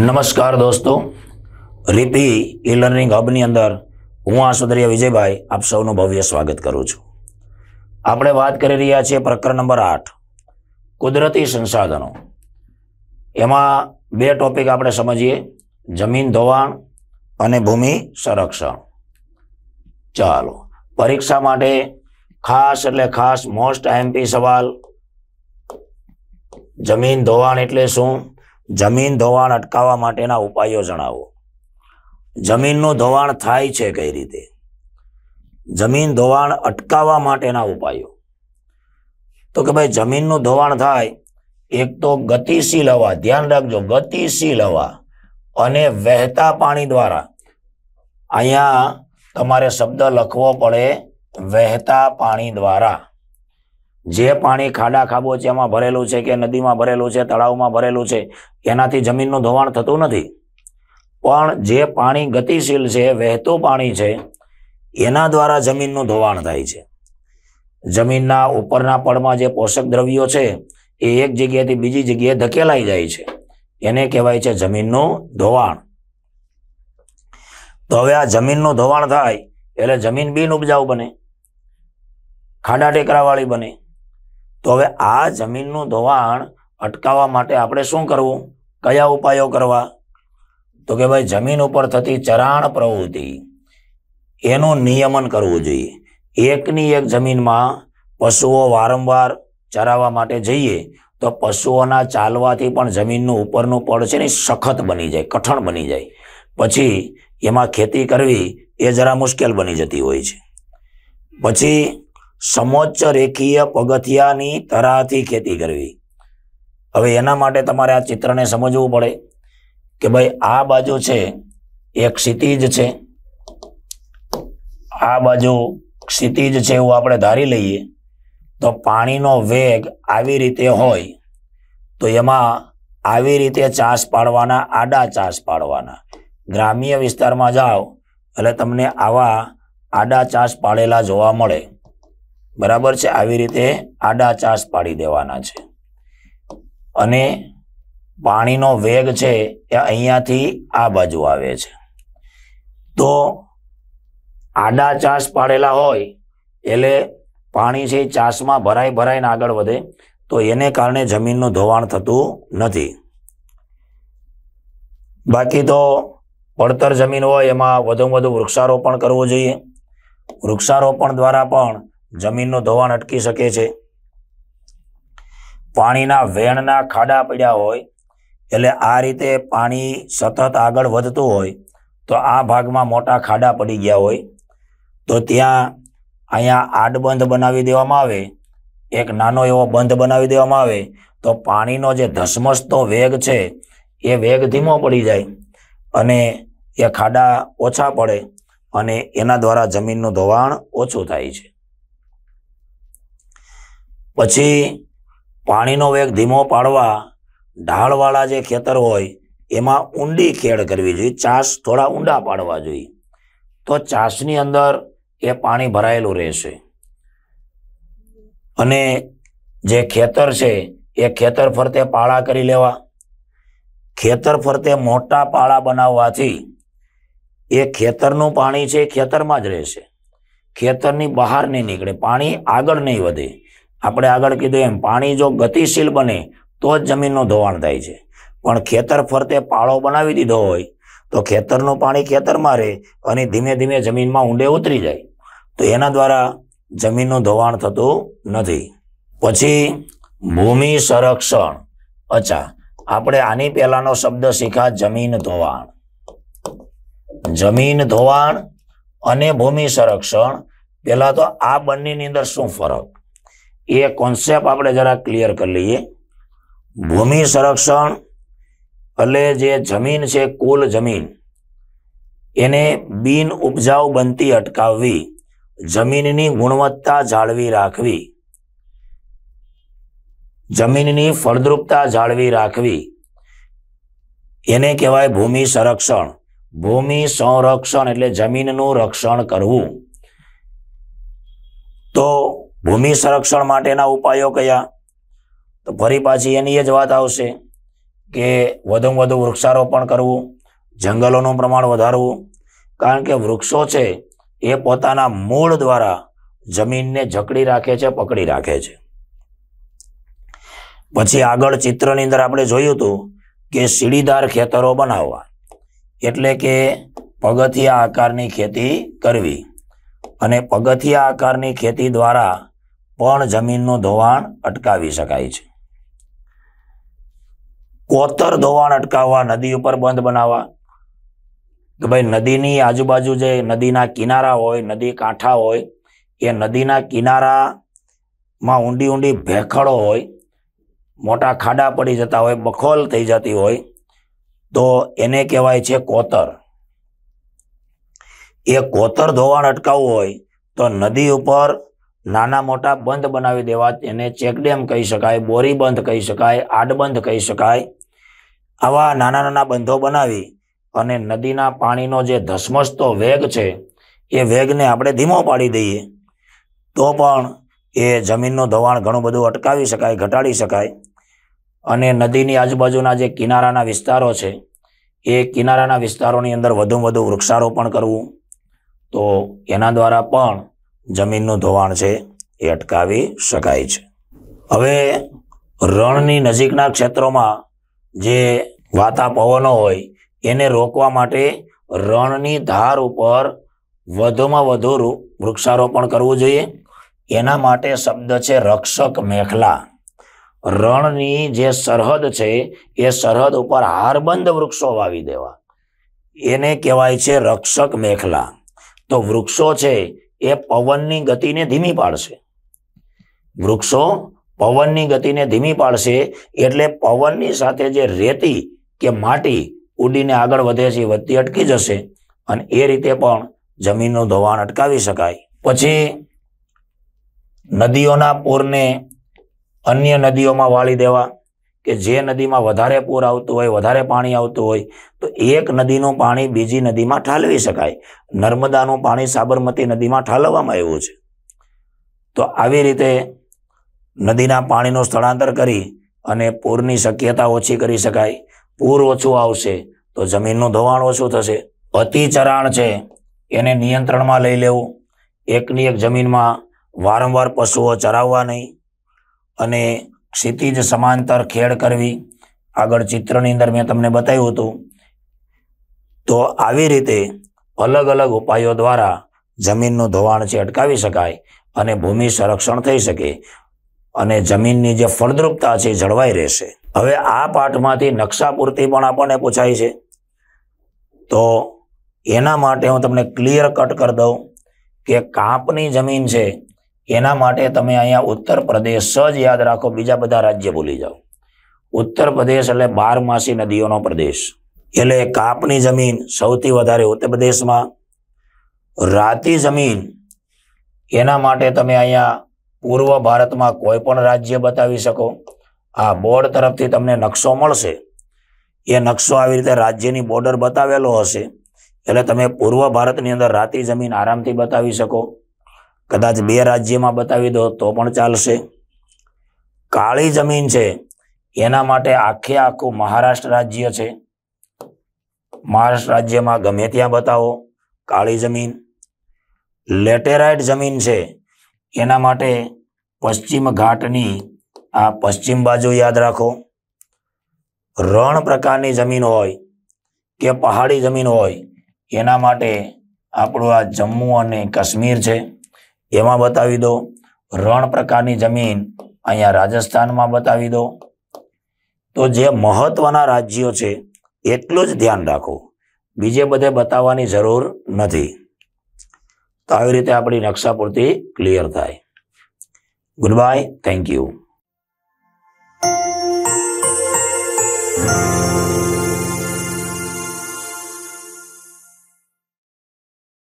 નમસ્કાર દોસ્તો, રીપી e learning હબની અંદર હું આસુદરિયા વિજયભાઈ આપ સૌનું ભવ્ય સ્વાગત કરું છું. આપણે વાત કરી રહ્યા છીએ પ્રકરણ નંબર 8 કુદરતી સંસાધનો. એમાં બે ટોપિક આપણે સમજીએ, જમીન ધોવાણ અને ભૂમિ સંરક્ષણ. ચાલો, પરીક્ષા માટે ખાસ એટલે ખાસ મોસ્ટ આઈએમપી સવાલ, જમીન ધોવાણ એટલે શું? જમીન ધોવાણ અટકાવવા માટેના ઉપાયો જણાવો. જમીનનું ધોવાણ થાય છે કઈ રીતે? જમીન ધોવાણ અટકાવવા માટેના ઉપાયો. તો કે ભાઈ જમીનનું ધોવાણ થાય, એક તો ગતિશીલ હવા, ધ્યાન રાખજો, ગતિશીલ હવા અને વહેતા પાણી દ્વારા. અહીંયા તમારે શબ્દ લખવો પડે, વહેતા પાણી દ્વારા. જે પાણી ખાડા ખાબોચિયામાં ભરેલું છે કે નદીમાં ભરેલું છે, તળાવમાં ભરેલું છે, એનાથી જમીનનું ધોવાણ થતું નથી. પણ જે પાણી ગતિશીલ છે, વહેતું પાણી છે, એના દ્વારા જમીનનું ધોવાણ થાય છે. જમીનના ઉપરના પડમાં જે પોષક દ્રવ્યો છે એ એક જગ્યાએથી બીજી જગ્યાએ ધકેલાઈ જાય છે, એને કહેવાય છે જમીનનું ધોવાણ. તો હવે આ જમીનનું ધોવાણ થાય એટલે જમીન બિન ઉપજાઉ બને, ખાડા ટેકરાવાળી બને. તો હવે આ જમીનનું ધોવાણ અટકાવવા માટે આપણે શું કરવું? કયા ઉપાયો કરવા? તો કે ભાઈ જમીન ઉપર થતી ચરાણ પ્રવૃત્તિ એનું નિયમન કરવું જોઈએ. એકની એક જમીનમાં પશુઓ વારંવાર ચરાવવા માટે જઈએ તો પશુઓના ચાલવાથી પણ જમીનનું ઉપરનું પડ છે ને સખત બની જાય, કઠણ બની જાય. પછી એમાં ખેતી કરવી એ જરા મુશ્કેલ બની જતી હોય છે. પછી સમોચ્ચ રેખીય પગથિયાની તરાહથી ખેતી કરવી. હવે એના માટે તમારે આ ચિત્રને સમજવું પડે કે ભાઈ આ બાજુ છે એ ક્ષિતિજ છે, આ બાજુ ક્ષિતિજ છે એવું આપણે ધારી લઈએ. તો પાણીનો વેગ આવી રીતે હોય તો એમાં આવી રીતે ચાસ પાડવાના, આડા ચાસ પાડવાના. ગ્રામ્ય વિસ્તારમાં જાઓ એટલે તમને આવા આડા ચાસ પાડેલા જોવા મળે. બરાબર છે, આવી રીતે આડા ચાસ પાડી દેવાના છે. અને પાણીનો વેગ છે એ અહીંયાથી આ બાજુ આવે છે. તો આડા ચાસ પાડેલા હોય એટલે પાણી છે ચાસમાં ભરાઈને આગળ વધે, તો એને કારણે જમીનનું ધોવાણ થતું નથી. બાકી તો પડતર જમીન હોય એમાં વધુમાં વધુ વૃક્ષારોપણ કરવું જોઈએ. વૃક્ષારોપણ દ્વારા પણ જમીનનું ધોવાણ અટકી શકે છે. પાણીના વેણના ખાડા પડ્યા હોય એટલે આ રીતે પાણી સતત આગળ વધતું હોય તો આ ભાગમાં મોટા ખાડા પડી ગયા હોય તો ત્યાં અહીંયા આડબંધ બનાવી દેવામાં આવે, એક નાનો એવો બંધ બનાવી દેવામાં આવે તો પાણીનો જે ધસમસતો વેગ છે એ વેગ ધીમો પડી જાય અને એ ખાડા ઓછા પડે અને એના દ્વારા જમીનનું ધોવાણ ઓછું થાય છે. પછી પાણીનો વેગ ધીમો પાડવા ઢાળવાળા જે ખેતર હોય એમાં ઊંડી ખેડ કરવી જોઈએ, ચાસ થોડા ઊંડા પાડવા જોઈએ. તો ચાસની અંદર એ પાણી ભરાયેલું રહેશે અને જે ખેતર છે એ ખેતર ફરતે પાળા કરી લેવા. ખેતર ફરતે મોટા પાળા બનાવવાથી એ ખેતરનું પાણી છે ખેતરમાં જ રહેશે, ખેતરની બહાર નહીં નીકળે, પાણી આગળ નહીં વધે. આપણે આગળ કીધું એમ પાણી જો ગતિશીલ બને તો જ જમીનનું ધોવાણ થાય છે. પણ ખેતર ફરતે પાળો બનાવી દીધો હોય તો ખેતરનું પાણી ખેતરમાં રહે અને ધીમે ધીમે જમીનમાં ઊંડે ઉતરી જાય, તો એના દ્વારા જમીનનું ધોવાણ થતું નથી. પછી ભૂમિ સંરક્ષણ. અચ્છા, આપણે આની પહેલાનો શબ્દ શીખા જમીન ધોવાણ. જમીન ધોવાણ અને ભૂમિ સંરક્ષણ, પહેલા તો આ બંનેની અંદર શું ફરક એ કોન્સેપ્ટ આપણે જરા ક્લિયર કરી લઈએ. ભૂમિ સંરક્ષણ એટલે જે જમીન છે, કુલ જમીન, એને બિન ઉપજાઉ બનતી અટકાવવી, જમીનની ગુણવત્તા જાળવી રાખવી, જમીનની ફળદ્રુપતા જાળવી રાખવી, એને કહેવાય ભૂમિ સંરક્ષણ. ભૂમિ સંરક્ષણ એટલે જમીનનું રક્ષણ કરવું. તો ભૂમિ સંરક્ષણ માટેના ઉપાયો કયા? તો ફરી પાછી એની જ વાત આવશે કે વધુમાં વધુ વૃક્ષારોપણ કરવું, જંગલોનું પ્રમાણ વધારવું, કારણ કે વૃક્ષો છે એ પોતાના મૂળ દ્વારા જમીનને જકડી રાખે છે, પકડી રાખે છે. પછી આગળ ચિત્રની અંદર આપણે જોયું હતું કે સીડીદાર ખેતરો બનાવવા, એટલે કે પગથિયા આકારની ખેતી કરવી, અને પગથિયા આકારની ખેતી દ્વારા પણ જમીનનું ધોવાણ અટકાવી શકાય છે. કોતર ધોવાણ અટકાવવા, નદી ઉપર બંધ બનાવવા, કે ભાઈ નદીની આજુબાજુ જે નદીના કિનારા હોય, નદી કાંઠા હોય, એ નદીના કિનારામાં ઊંડી ઊંડી ભેખડો હોય, મોટા ખાડા પડી જતા હોય, બખોલ થઈ જતી હોય, તો એને કહેવાય છે કોતર. એ કોતર ધોવાણ અટકાવવું હોય તો નદી ઉપર નાના મોટા બંધ બનાવી દેવા, એને ચેકડેમ કહી શકાય, બોરી બંધ કહી શકાય, આડબંધ કહી શકાય. આવા નાના નાના બંધો બનાવી અને નદીના પાણીનો જે ધસમસતો વેગ છે એ વેગને આપણે ધીમો પાડી દઈએ તો પણ એ જમીનનું ધોવાણ ઘણું બધું અટકાવી શકાય, ઘટાડી શકાય. અને નદીની આજુબાજુના જે કિનારાના વિસ્તારો છે એ કિનારાના વિસ્તારોની અંદર વધુમાં વધુ વૃક્ષારોપણ કરવું, તો એના દ્વારા પણ જમીનનું ધોવાણ છે એ અટકાવી શકાય છે. હવે રણની નજીકના ક્ષેત્રોમાં જે વાતા પવનો હોય એને રોકવા માટે રણની ધાર ઉપર વધુમાં વધુ વૃક્ષારોપણ કરવું જોઈએ. એના માટે શબ્દ છે રક્ષક મેખલા. રણની જે સરહદ છે એ સરહદ ઉપર હારબંધ વૃક્ષો વાવી દેવા, એને કહેવાય છે રક્ષક મેખલા. તો વૃક્ષો છે એ પવનની ગતિને ધીમી પાડશે. વૃક્ષો પવનની ગતિને ધીમી પાડશે એટલે પવનની સાથે જે રેતી કે માટી ઉડીને આગળ વધે છે, વધતી અટકી જશે, અને એ રીતે પણ જમીનનું ધોવાણ અટકાવી શકાય. પછી નદીઓના પૂરને અન્ય નદીઓમાં વાળી દેવા, કે જે નદીમાં વધારે પૂર આવતું હોય, વધારે પાણી આવતું હોય, તો એક નદીનું પાણી બીજી નદીમાં ઠાલવી શકાય. નર્મદાનું પાણી સાબરમતી નદીમાં ઠાલવવામાં આવ્યું છે. તો આવી રીતે નદીના પાણીનું સ્થળાંતર કરી અને પૂરની શક્યતા ઓછી કરી શકાય. પૂર ઓછું આવશે તો જમીનનું ધોવાણ ઓછું થશે. અતિચરાણ છે એને નિયંત્રણમાં લઈ લેવું. એકની એક જમીનમાં વારંવાર પશુઓ ચરાવવા નહીં, અને ક્ષિતિજ સમાંતર ખેડ કરવી. આગળ ચિત્રની અંદર મેં તમને બતાવ્યું હતું. તો આવી રીતે અલગ અલગ ઉપાયો દ્વારા જમીનનું ધોવાણ છે અટકાવી શકાય અને ભૂમિ સંરક્ષણ થઈ શકે અને જમીનની જે ફળદ્રુપતા છે જળવાઈ રહેશે. હવે આ પાઠમાંથી નકશા પૂર્તિ પણ આપણને પૂછાય છે, તો એના માટે હું તમને ક્લિયર કટ કરી દઉં કે કાપની જમીન છે એના માટે તમે અહીંયા ઉત્તર પ્રદેશ જ યાદ રાખો, બીજા બધા રાજ્ય ભૂલી જાઓ. ઉત્તર પ્રદેશ એટલે 12 નદીઓનો પ્રદેશ. એટલે કાપની જમીન સૌથી વધારે ઉત્તર પ્રદેશમાં. રાતી જમીન એના માટે તમે અહીંયા પૂર્વ ભારતમાં કોઈ પણ રાજ્ય બતાવી શકો. આ બોર્ડ તરફથી તમને નકશો મળશે, એ નકશો આવી રીતે રાજ્યની બોર્ડર બતાવેલો હશે, એટલે તમે પૂર્વ ભારતની અંદર રાતી જમીન આરામથી બતાવી શકો. કદાચ 2 રાજ્યમાં બતાવી દો તો પણ ચાલશે. કાળી જમીન છે એના માટે આખે આખું મહારાષ્ટ્ર રાજ્ય છે. મહારાષ્ટ્ર રાજ્યમાં ગમે ત્યાં બતાવો કાળી જમીન. લેટેરાઇટ જમીન છે એના માટે પશ્ચિમ ઘાટની આ પશ્ચિમ બાજુ યાદ રાખો. રણ પ્રકારની જમીન હોય કે પહાડી જમીન હોય એના માટે આપણું આ જમ્મુ અને કાશ્મીર છે એમાં બતાવી દો. રણ પ્રકારની જમીન અહીંયા રાજસ્થાનમાં બતાવી દો. તો જે મહત્વના રાજ્યો છે એટલું જ ધ્યાન રાખો, બીજે બધે બતાવવાની જરૂર નથી. તો આવી રીતે આપણી નકશા પૂર્તિ ક્લિયર થાય. Good bye, thank you.